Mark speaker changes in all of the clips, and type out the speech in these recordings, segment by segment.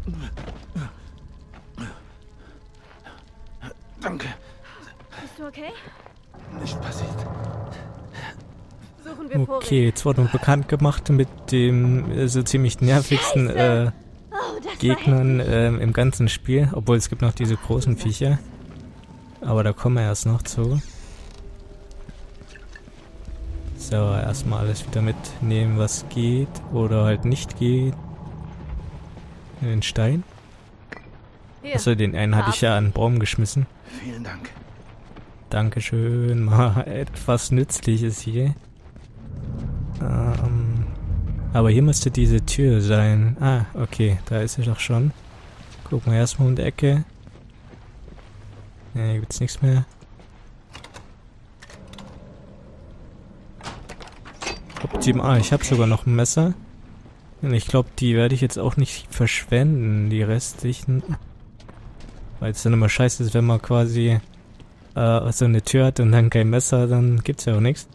Speaker 1: Danke.
Speaker 2: Bist du okay?
Speaker 1: Nicht passiert.
Speaker 2: Suchen wir Vorräte.
Speaker 3: Okay, jetzt wurde bekannt gemacht mit dem so ziemlich nervigsten
Speaker 2: Oh, das war
Speaker 3: Gegnern im ganzen Spiel. Obwohl es gibt noch diese großen Viecher. Aber da kommen wir erst noch zu. So, erstmal alles wieder mitnehmen, was geht oder halt nicht geht. Den Stein.
Speaker 2: Hier.
Speaker 3: Achso, den einen hatte ich ja an den Baum geschmissen.
Speaker 1: Vielen Dank.
Speaker 3: Dankeschön, mal etwas Nützliches hier. Aber hier müsste diese Tür sein. Ah, okay, da ist sie doch schon. Gucken wir erstmal um die Ecke. Ne, hier gibt's nichts mehr. Optimal, ich habe sogar noch ein Messer. Und ich glaube, die werde ich jetzt auch nicht verschwenden, die restlichen. Weil es dann immer scheiße ist, wenn man quasi so eine Tür hat und dann kein Messer, dann gibt's ja auch nichts.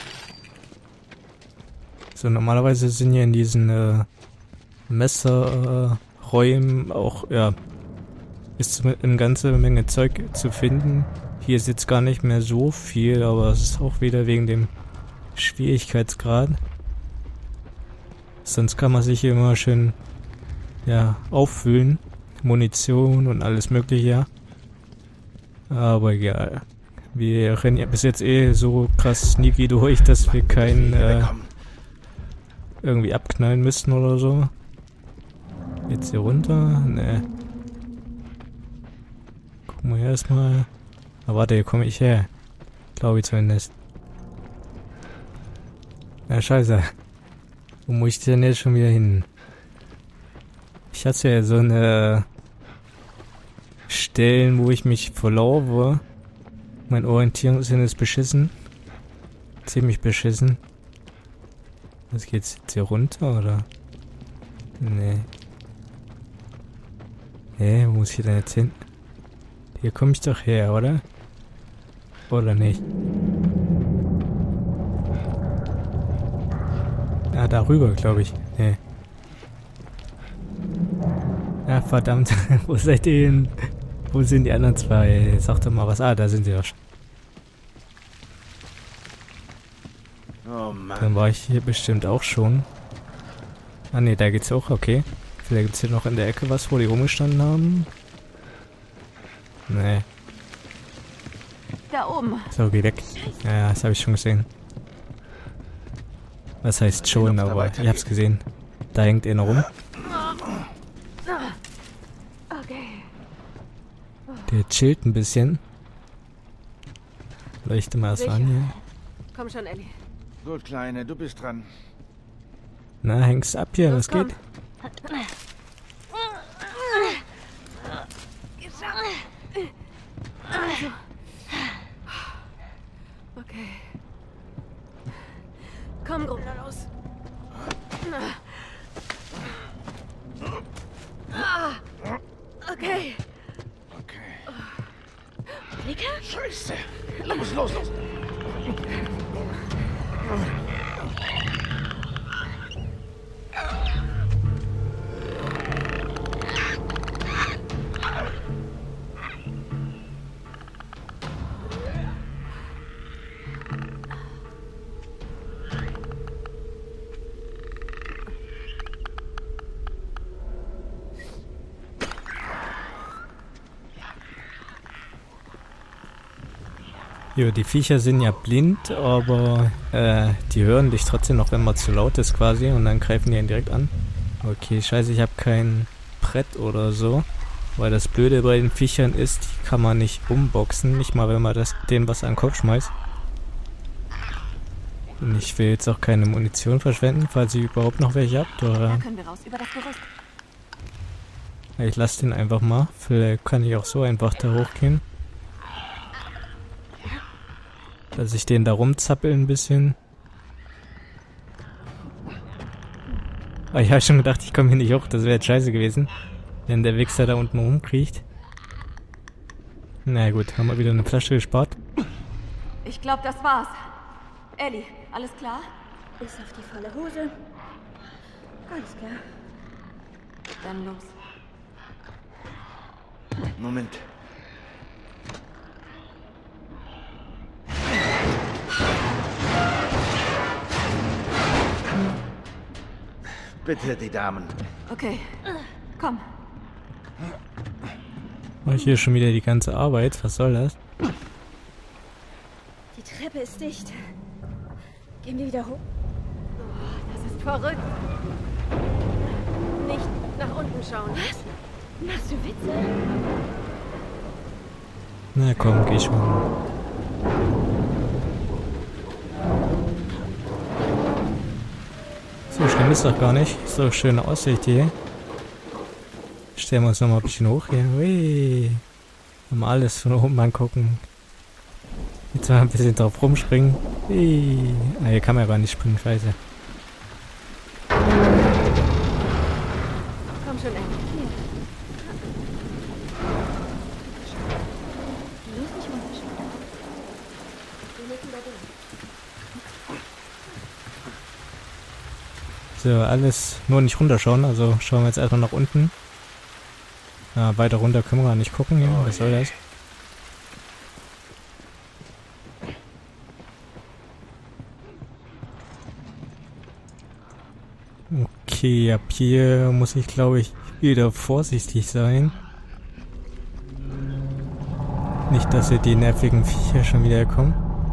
Speaker 3: So, normalerweise sind ja in diesen Messerräumen auch, ja, ist eine ganze Menge Zeug zu finden. Hier ist jetzt gar nicht mehr so viel, aber es ist auch wieder wegen dem Schwierigkeitsgrad. Sonst kann man sich hier immer schön, ja, auffüllen. Munition und alles mögliche, ja. Aber egal. Wir rennen ja bis jetzt eh so krass sneaky durch, dass wir keinen irgendwie abknallen müssten oder so. Jetzt hier runter? Ne. Gucken wir erstmal. Aber warte, hier komme ich her. Glaube ich zumindest. Na scheiße. Wo muss ich denn jetzt schon wieder hin? Ich hatte ja so eine Stellen, wo ich mich verlaufe. Mein Orientierungssinn ist beschissen. Ziemlich beschissen. Was geht's jetzt hier runter, oder? Nee. Hä, wo muss ich denn jetzt hin? Hier komme ich doch her, oder? Oder nicht? Ah, darüber, glaube ich. Nee. Ja, verdammt. Wo seid ihr denn? Wo sind die anderen zwei? Sag doch mal was. Ah, da sind sie doch schon.
Speaker 1: Oh Mann.
Speaker 3: Dann war ich hier bestimmt auch schon. Ah ne, da geht's auch, okay. Vielleicht gibt's hier noch in der Ecke was, wo die rumgestanden haben. Nee.
Speaker 2: Da oben.
Speaker 3: So, geh weg. Ja, das habe ich schon gesehen. Was heißt schon, aber ich hab's gesehen. Da hängt einer rum.
Speaker 2: Okay.
Speaker 3: Der chillt ein bisschen. Leuchte mal erst an hier.
Speaker 2: Komm schon, Ellie.
Speaker 1: Gut, Kleine, du bist dran.
Speaker 3: Na, hängst ab hier,
Speaker 2: Los,
Speaker 3: was geht?
Speaker 2: Also. Okay. Komm, Gruner, los. Okay.
Speaker 1: Okay.
Speaker 2: Nika?
Speaker 1: Scheiße. Los, los, los.
Speaker 3: Jo, die Viecher sind ja blind, aber die hören dich trotzdem noch, wenn man zu laut ist quasi, und dann greifen die ihn direkt an. Okay, scheiße, ich habe kein Brett oder so, weil das Blöde bei den Viechern ist, die kann man nicht umboxen, nicht mal wenn man denen was an den Kopf schmeißt. Und ich will jetzt auch keine Munition verschwenden, falls ihr überhaupt noch welche habt,
Speaker 2: Da
Speaker 3: oder?
Speaker 2: können wir raus über das Gerüst.
Speaker 3: Ich lasse den einfach mal, vielleicht kann ich auch so einfach da hochgehen. Dass ich den da rumzappel ein bisschen. Aber ich habe schon gedacht, ich komme hier nicht hoch. Das wäre jetzt scheiße gewesen. Wenn der Wichser da unten rumkriecht. Na gut, haben wir wieder eine Flasche gespart.
Speaker 2: Ich glaube, das war's. Ellie, alles klar?
Speaker 4: Bis auf die volle Hose. Alles klar.
Speaker 2: Dann los.
Speaker 1: Moment. Bitte, die Damen.
Speaker 2: Okay. Komm.
Speaker 3: Mach ich hier schon wieder die ganze Arbeit? Was soll das?
Speaker 4: Die Treppe ist dicht. Gehen wir wieder hoch?
Speaker 2: Das ist verrückt.
Speaker 4: Nicht nach unten schauen. Was? Machst du Witze?
Speaker 3: Na komm, geh schon. So schlimm ist doch gar nicht. Ist doch schöne Aussicht hier. Stellen wir uns noch mal ein bisschen hoch hier. Hui. Mal alles von oben angucken. Jetzt mal ein bisschen drauf rumspringen. Hui. Ah, hier kann man aber nicht springen, scheiße.
Speaker 4: Komm schon, Andy. Hier. Los nicht runterschauen. Wir müssen da durch.
Speaker 3: So, alles nur nicht runterschauen. Also schauen wir jetzt erstmal nach unten. Weiter runter können wir gar nicht gucken. Ja. Was soll das? Okay, ab hier muss ich, glaube ich, wieder vorsichtig sein. Nicht, dass hier die nervigen Viecher schon wieder kommen.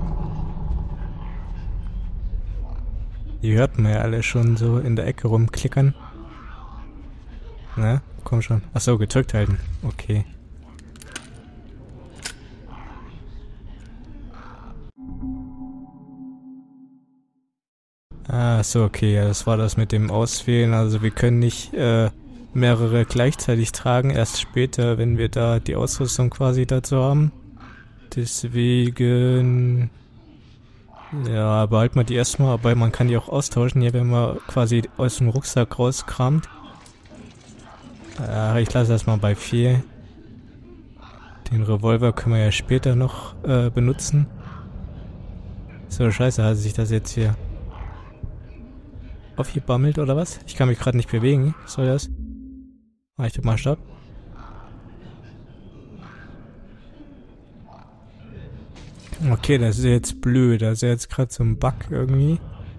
Speaker 3: Die hört man ja alle schon so in der Ecke rumklickern. Na, komm schon. Achso, gedrückt halten. Okay. Ah, so, okay. Ja, das war das mit dem Auswählen. Also wir können nicht mehrere gleichzeitig tragen. Erst später, wenn wir da die Ausrüstung quasi dazu haben. Deswegen... Ja, behalten wir die erstmal, aber man kann die auch austauschen, hier, wenn man quasi aus dem Rucksack rauskramt. Ich lasse das mal bei 4. Den Revolver können wir ja später noch benutzen. So, scheiße, hat sich das jetzt hier aufgebammelt oder was? Ich kann mich gerade nicht bewegen. Was soll das? Ich drück mal Stopp. Okay, das ist jetzt blöd. Das ist jetzt gerade so ein Bug irgendwie.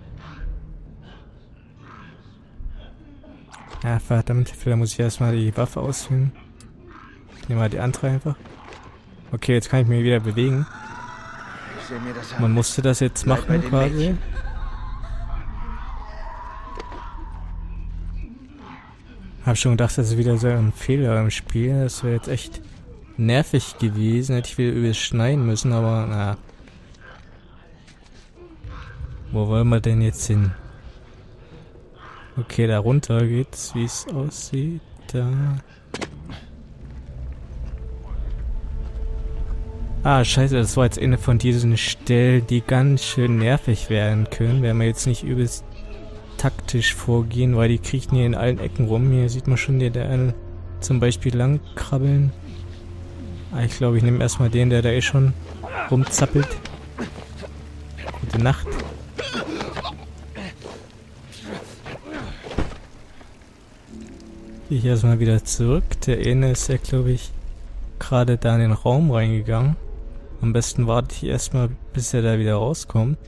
Speaker 3: Ja, verdammt. Vielleicht muss ich erstmal die Waffe auswählen. Ich nehme mal die andere einfach. Okay, jetzt kann ich mich wieder bewegen.
Speaker 1: Ich sehe mir das an.
Speaker 3: Man musste das jetzt
Speaker 1: Bleib bei
Speaker 3: machen
Speaker 1: den
Speaker 3: quasi.
Speaker 1: Mädchen.
Speaker 3: Hab schon gedacht, das ist wieder so ein Fehler im Spiel. Das wäre jetzt echt nervig gewesen. Hätte ich wieder übelst schneiden müssen, aber na. Wo wollen wir denn jetzt hin? Okay, da runter geht's, wie es aussieht. Da. Ah, scheiße, das war jetzt eine von diesen Stellen, die ganz schön nervig werden können, wenn wir jetzt nicht übelst taktisch vorgehen, weil die kriechen hier in allen Ecken rum. Hier sieht man schon, der einen zum Beispiel lang krabbeln. Ich glaube, ich nehme erstmal den, der da eh schon rumzappelt. Gute Nacht. Gehe ich erstmal wieder zurück. Der eine ist ja, glaube ich, gerade da in den Raum reingegangen. Am besten warte ich erstmal, bis er da wieder rauskommt.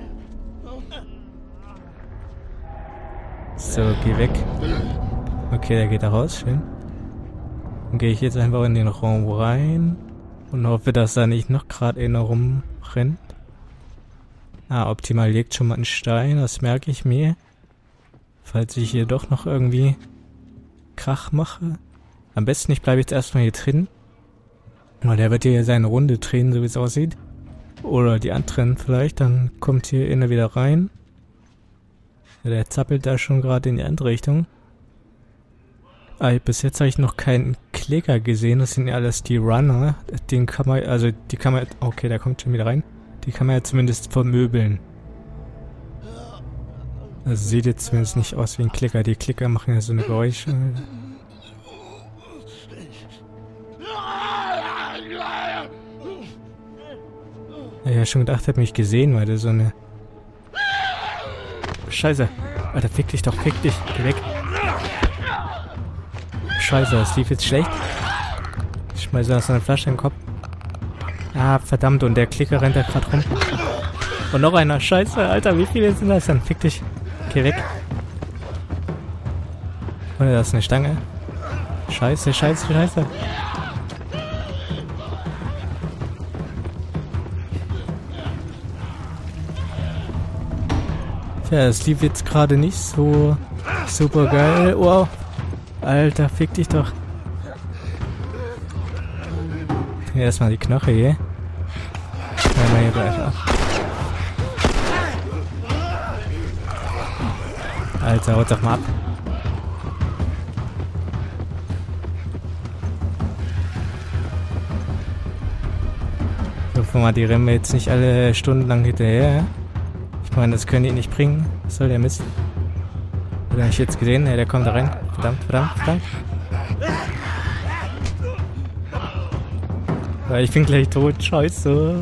Speaker 3: So, geh weg. Okay, der geht da raus, schön. Dann gehe ich jetzt einfach in den Raum rein und hoffe, dass da nicht noch gerade einer rumrennt. Optimal liegt schon mal ein Stein, das merke ich mir. Falls ich hier doch noch irgendwie Krach mache. Am besten ich bleibe jetzt erstmal hier drin. Weil der wird hier seine Runde drehen, so wie es aussieht. Oder die anderen vielleicht, dann kommt hier einer wieder rein. Der zappelt da schon gerade in die andere Richtung. Bis jetzt habe ich noch keinen Kläger gesehen. Das sind ja alles die Runner. Den kann man, also die kann man, okay, der kommt schon wieder rein. Die kann man ja zumindest vermöbeln. Also sieht jetzt zumindest nicht aus wie ein Klicker. Die Klicker machen ja so eine Geräusche. Ja, ich hab schon gedacht, er hat mich gesehen, weil der so eine... Scheiße. Alter, fick dich doch, fick dich. Geh weg. Scheiße, das lief jetzt schlecht. schmeiße da so eine Flasche in den Kopf. Ah, verdammt, und der Klicker rennt da gerade rum. Und noch einer. Scheiße, Alter, wie viele sind das denn? Fick dich. Geh weg. Und da ist eine Stange. Scheiße, scheiße, scheiße. Tja, es lief jetzt gerade nicht so super geil. Wow. Alter, fick dich doch. Hier erstmal die Knoche hier. Mal hier gleich ab. Alter, haut doch mal ab. Guck mal, die rennen wir jetzt nicht alle Stunden lang hinterher. Ich meine, das können die nicht bringen. Was soll der Mist? Hat er mich jetzt gesehen? Ja, der kommt da rein. Verdammt, verdammt, verdammt. Ja, ich bin gleich tot. Scheiße.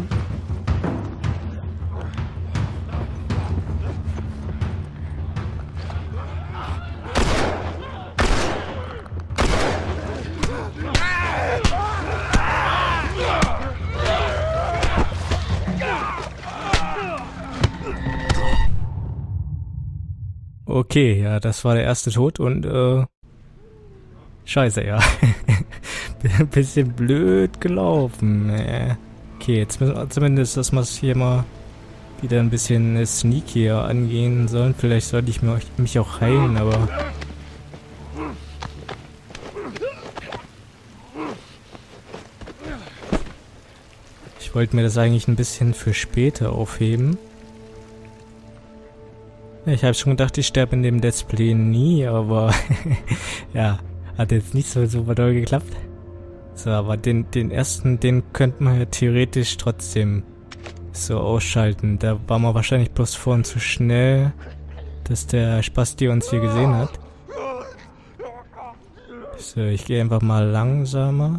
Speaker 3: Okay, ja, das war der erste Tod und, scheiße, ja. Ein bisschen blöd gelaufen. Okay, jetzt müssen wir zumindest, dass wir es hier mal wieder ein bisschen sneakier angehen sollen. Vielleicht sollte ich mich auch heilen, aber... Ich wollte mir das eigentlich ein bisschen für später aufheben. Ich habe schon gedacht, ich sterbe in dem Let's Play nie, aber ja, hat jetzt nicht so super doll geklappt. So, aber den ersten, den könnte man ja theoretisch trotzdem so ausschalten. Da war man wahrscheinlich bloß vorhin zu schnell, dass der Spasti uns hier gesehen hat. So, ich gehe einfach mal langsamer.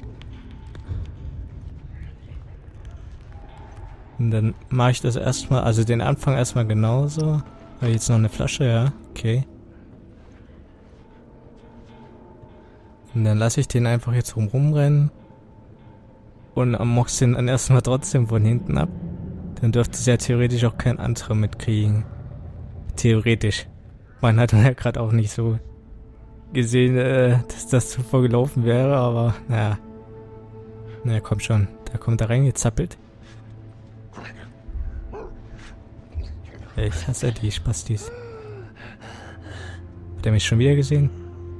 Speaker 3: Und dann mache ich das erstmal, also den Anfang erstmal genauso. Jetzt noch eine Flasche, ja, okay. Und dann lasse ich den einfach jetzt rumrennen. Und mox den dann erstmal trotzdem von hinten ab. Dann dürfte es ja theoretisch auch kein anderer mitkriegen. Theoretisch. Man hat dann ja gerade auch nicht so gesehen, dass das zuvor gelaufen wäre, aber naja. Na komm schon, da kommt er reingezappelt. Ich hasse die Spastis. Hat er mich schon wieder gesehen?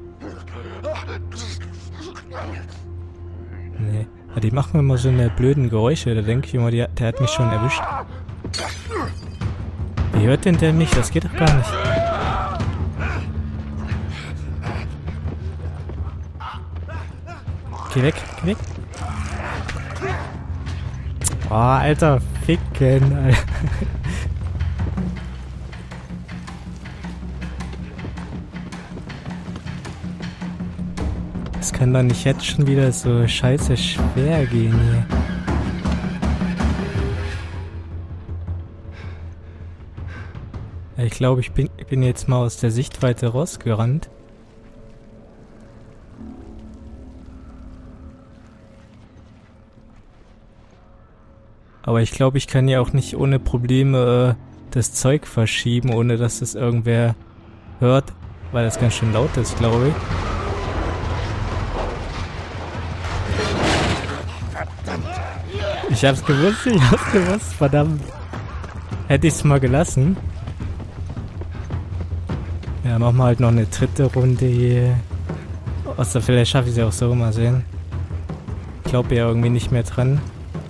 Speaker 3: Nee. Ja, die machen immer so eine blöden Geräusche. Da denke ich immer, der hat mich schon erwischt. Wie hört denn der mich? Das geht doch gar nicht. Geh weg, geh weg. Oh, Alter, ficken, Alter. Das kann doch nicht jetzt schon wieder so scheiße schwer gehen hier. Ich glaube, ich bin jetzt mal aus der Sichtweite rausgerannt. Aber ich glaube, ich kann ja auch nicht ohne Probleme das Zeug verschieben, ohne dass es irgendwer hört, weil das ganz schön laut ist, glaube ich. Ich hab's gewusst, verdammt. Hätte ich's mal gelassen. Ja, machen wir halt noch eine dritte Runde hier. Außer vielleicht schaffe ich sie auch so, mal sehen. Ich glaube ja irgendwie nicht mehr dran.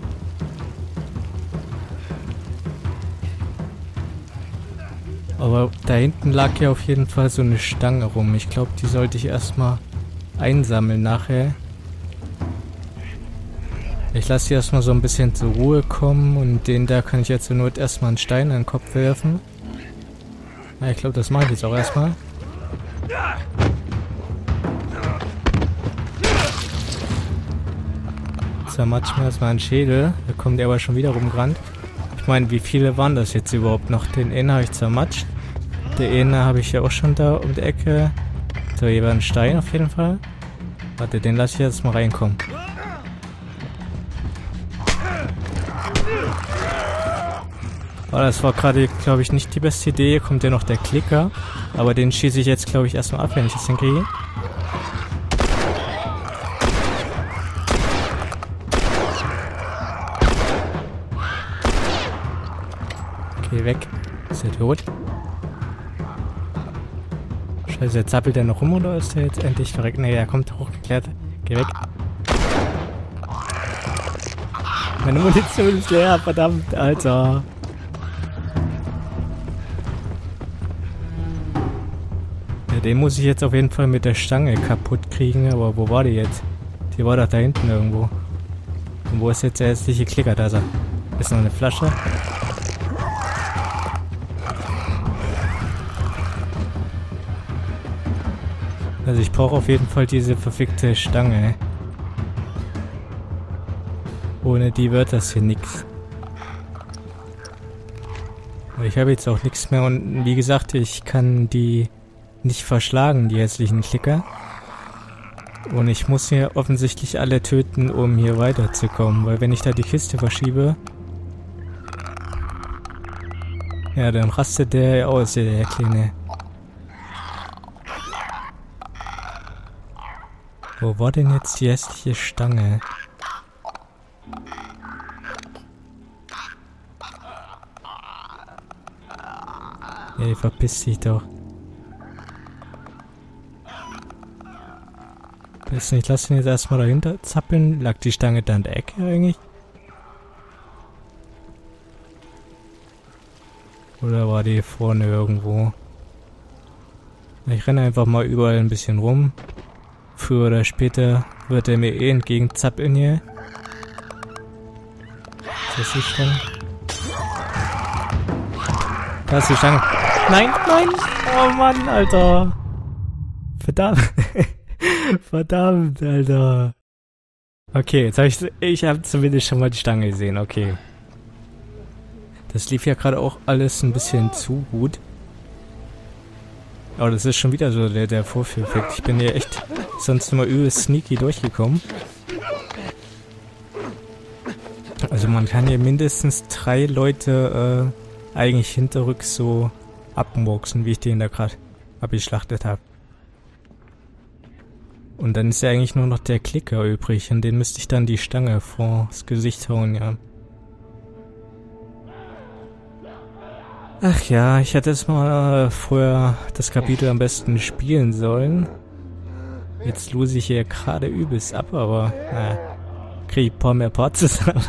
Speaker 3: Aber da hinten lag ja auf jeden Fall so eine Stange rum. Ich glaube, die sollte ich erstmal einsammeln nachher. Ich lasse hier erstmal so ein bisschen zur Ruhe kommen und den da kann ich jetzt zur Not erstmal einen Stein an den Kopf werfen. Ja, ich glaube, das mache ich jetzt auch erstmal. Zermatsch mir erstmal einen Schädel. Da kommt der aber schon wieder rumgerannt. Ich meine, wie viele waren das jetzt überhaupt noch? Den einen habe ich zermatscht. Den einen habe ich ja auch schon da um die Ecke. So, hier war ein Stein auf jeden Fall. Warte, den lasse ich jetzt mal reinkommen. das war gerade, glaube ich, nicht die beste Idee. Hier kommt ja noch der Klicker. Aber den schieße ich jetzt, glaube ich, erstmal ab, wenn ich das hinkriege. Okay, weg. Ist er tot? Scheiße, jetzt zappelt der noch rum oder ist der jetzt endlich verreckt? Ne, er kommt hochgeklärt. Geh weg. Meine Munition ist leer, verdammt, Alter. Ja, den muss ich jetzt auf jeden Fall mit der Stange kaputt kriegen, aber wo war die jetzt? Die war doch da hinten irgendwo. Und wo ist jetzt der hässliche Klicker? Da ist er. Ist noch eine Flasche. Also ich brauche auf jeden Fall diese verfickte Stange. Ohne die wird das hier nix. Aber ich habe jetzt auch nichts mehr und wie gesagt, ich kann die nicht verschlagen, die hässlichen Klicker. Und ich muss hier offensichtlich alle töten, um hier weiterzukommen. Weil wenn ich da die Kiste verschiebe... Ja, dann rastet der aus, der Kleine. Wo war denn jetzt die hässliche Stange? Ey, verpiss dich doch. Weiß nicht, lass ihn jetzt erstmal dahinter zappeln. Lag die Stange da in der Ecke eigentlich? Oder war die vorne irgendwo? Ich renne einfach mal überall ein bisschen rum. Früher oder später wird er mir eh entgegenzappeln hier. Das ist dann. Da ist die Stange. Nein, nein! Oh Mann, Alter! Verdammt! Verdammt, Alter! Okay, jetzt habe ich habe zumindest schon mal die Stange gesehen, okay. Das lief ja gerade auch alles ein bisschen zu gut. Aber das ist schon wieder so der Vorführeffekt. Ich bin hier echt sonst immer übelst sneaky durchgekommen. Also man kann hier mindestens 3 Leute eigentlich hinterrücks so abmurksen, wie ich den da gerade abgeschlachtet habe. Und dann ist ja eigentlich nur noch der Klicker übrig und den müsste ich dann die Stange vors Gesicht hauen, ja. Ach ja, ich hätte es mal vorher das Kapitel am besten spielen sollen. Jetzt lose ich hier gerade übelst ab, aber kriege ich ein paar mehr Parts zusammen.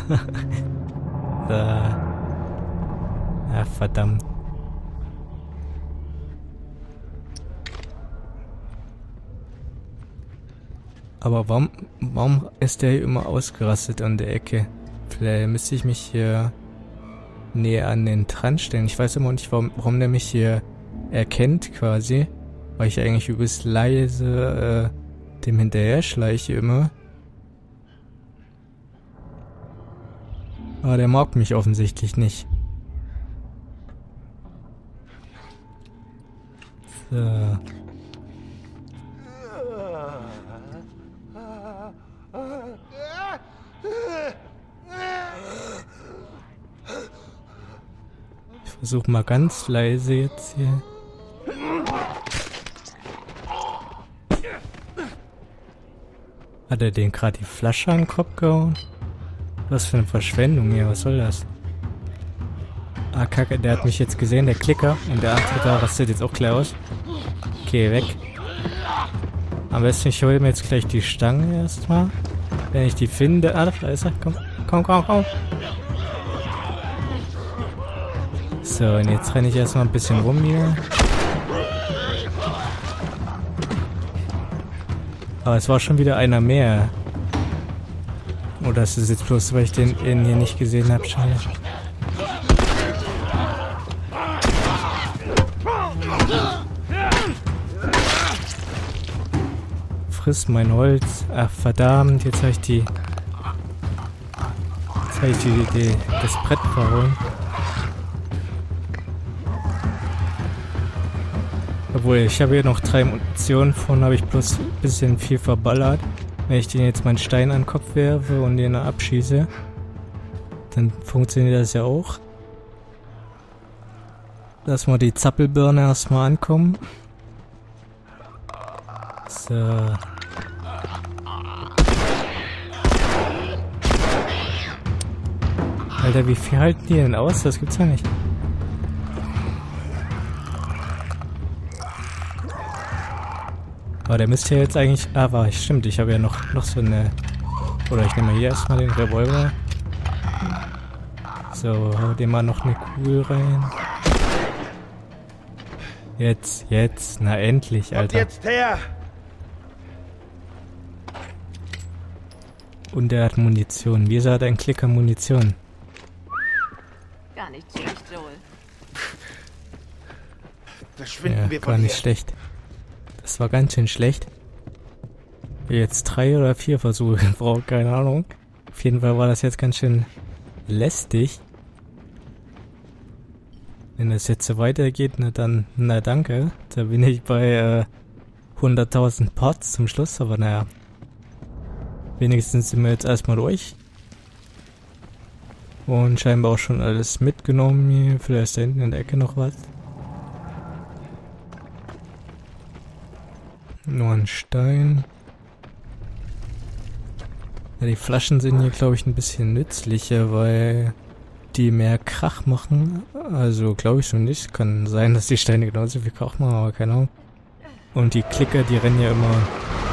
Speaker 3: Ach, verdammt. Aber warum ist der hier immer ausgerastet an der Ecke? Vielleicht müsste ich mich hier näher an den Rand stellen. Ich weiß immer nicht, warum der mich hier erkennt quasi. Weil ich eigentlich übelst leise dem hinterher schleiche immer. Aber der mag mich offensichtlich nicht. So. Ich versuche mal ganz leise jetzt hier. Hat er den gerade die Flasche an den Kopf gehauen? Was für eine Verschwendung hier, was soll das? Ah, Kacke, der hat mich jetzt gesehen, der Klicker. Und der andere da rastet jetzt auch gleich aus. Okay, weg. Am besten, ich hole mir jetzt gleich die Stange erstmal. Wenn ich die finde. Ah, da ist er. Komm, komm, komm, komm. So, und jetzt renne ich erstmal ein bisschen rum hier. Aber es war schon wieder einer mehr. Oder ist es jetzt bloß, weil ich den hier nicht gesehen habe? Scheiße. Friss mein Holz. Ach verdammt, jetzt habe ich das Brett verhauen. Obwohl, ich habe hier noch 3 Munitionen, von habe ich bloß ein bisschen viel verballert. Wenn ich den jetzt meinen Stein an den Kopf werfe und den abschieße, dann funktioniert das ja auch. Lass mal die Zappelbirne erstmal ankommen. So. Alter, wie viel halten die denn aus? Das gibt's ja nicht. Aber der müsste ja jetzt eigentlich... Ah, war ich. Stimmt, ich habe ja noch so eine... Oder ich nehme hier erstmal den Revolver. So, hau dem mal noch eine Kugel rein. Jetzt. Na endlich, Alter.
Speaker 1: Kommt jetzt her!
Speaker 3: Und er hat Munition. Wieso hat ein Klicker Munition?
Speaker 2: Gar nicht schlecht, Joel.
Speaker 1: Verschwinden
Speaker 3: Ja,
Speaker 1: wir
Speaker 3: gar
Speaker 1: von
Speaker 3: nicht
Speaker 1: hier.
Speaker 3: schlecht. Das war ganz schön schlecht. Jetzt 3 oder 4 Versuche braucht, keine Ahnung. Auf jeden Fall war das jetzt ganz schön lästig. Wenn das jetzt so weitergeht, na dann, na danke. Da bin ich bei 100.000 Parts zum Schluss, aber naja. Wenigstens sind wir jetzt erstmal durch. Und scheinbar auch schon alles mitgenommen hier. Vielleicht da hinten in der Ecke noch was. Nur ein Stein. Ja, die Flaschen sind hier, glaube ich, ein bisschen nützlicher, weil die mehr Krach machen. Also, glaube ich schon nicht. Kann sein, dass die Steine genauso viel Krach machen, aber keine Ahnung. Und die Klicker, die rennen ja immer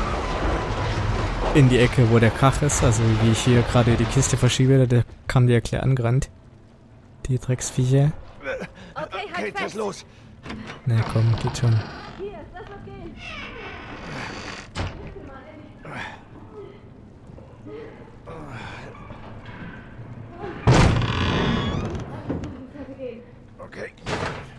Speaker 3: in die Ecke, wo der Krach ist. Also, wie ich hier gerade die Kiste verschiebe, da kam die ja gleich angerannt. Die Drecksviecher.
Speaker 2: Okay, halt
Speaker 1: Kate, was
Speaker 2: fest.
Speaker 1: ist los?
Speaker 3: Na komm, geht schon.
Speaker 4: Hier, lass uns gehen. Hilf mir mal, Ellie.
Speaker 1: Okay.